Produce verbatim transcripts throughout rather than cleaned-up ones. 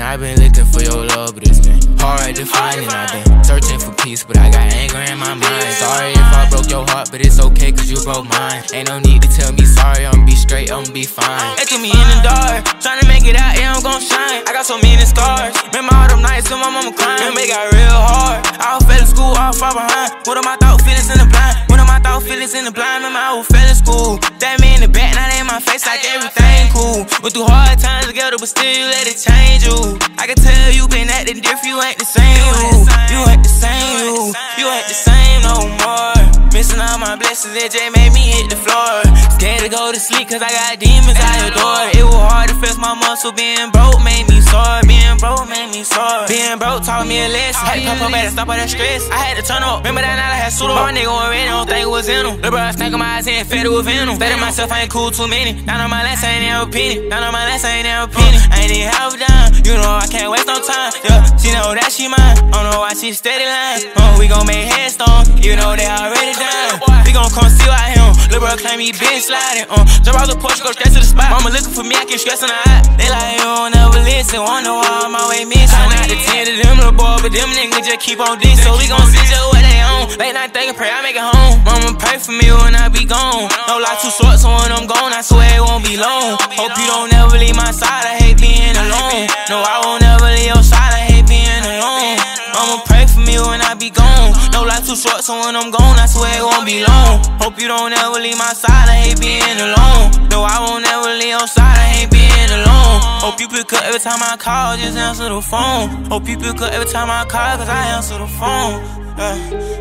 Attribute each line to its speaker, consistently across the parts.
Speaker 1: I've been looking for your love, but it's been hard to find it. I've been searching for peace, but I got anger in my mind. Sorry if I broke your heart, but it's okay cause you broke mine. Ain't no need to tell me sorry, I'ma be straight, I'ma be fine. They threw me in the dark, tryna make it out, yeah, I'm gon' shine. I got so many scars, remember all them nights when my mama crying. Remember it got real hard, I was fell in school, all far behind. What of my thought feelings in the blind? What of my thought feelings in the blind? Remember I was fell in school, that me in the back, now they in my face like everything cool. Went through hard times together, but still you let it change you. I can tell you been acting different, you ain't the same you. You ain't the same you, you ain't the same no more. Missing all my blessings, it just made me hit the floor. Scared to go to sleep cause I got demons I adore. It was hard to fix my muscle, being broke made me sore. Being broke made me sore. Being broke taught me a lesson. Had to pump up, had to stop all that stress. I had to turn up, remember that night I had pseudo. My nigga went red, don't think it was in him. Lil' bro, snake on my eyes and fed it with venom. Fed myself, I ain't cool too many. Down on my last, I ain't never penny. Down on my last, I ain't never penny. I ain't even half down, you know I can't waste no time. Yeah, she know that she mine, I don't know why she steady lying. Uh, we gon' make headstones, you know they already done. We gon' come see why him. Lil' bro claim he been sliding. Uh, jump out the porch, go straight to the spot. Mama looking for me, I keep stressing her out. They like you don't never listen, wonder why I'm always missing. I'm not the ten to them little boy, but them niggas just keep on dick. So we gon' see just what they on. Late night thinking, pray I make it home. Mama pray for me when I be gone. No lie too short, so when I'm gone, I swear it won't be long. Hope you don't never leave my side, I hate being alone. No, I won't never leave your side, I hate being alone. Mama pray for me when I be gone. No life too short, so when I'm gone, I swear it won't be long. Hope you don't ever leave my side, I hate being alone. No, I won't ever leave your side, I hate being alone. Hope you pick up every time I call, just answer the phone. Hope you pick up every time I call, cause I answer the phone. Yeah,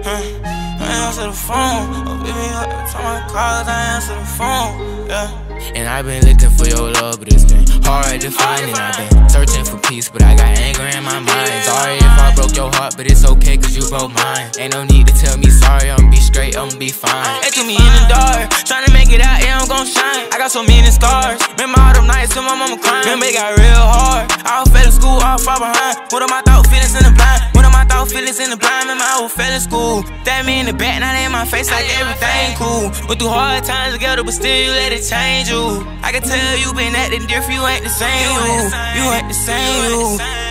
Speaker 1: yeah, I answer the phone. Hope you pick up every time I call, cause I answer the phone. Yeah. And I've been looking for your love, but it's been hard to find it. I've been searching for peace, but I got anger in my mind. Sorry if I broke your heart, but it's okay cause you broke mine. Ain't no need to tell me sorry, I'ma be straight, I'ma be fine. They threw me in the dark, tryna make it out, yeah, I'm gon' shine. I got so many scars, remember all them nights when my mama crying. Remember it got real hard, I was fell in school, all far behind. What of my thought feelings in the blind? What of my thought feelings in the blind? Remember I was fell in school, that me in the back, now they in my face like everything cool. Went through hard times together, but still you let it change you. I can tell you been acting different, you ain't the same you. You ain't the same you.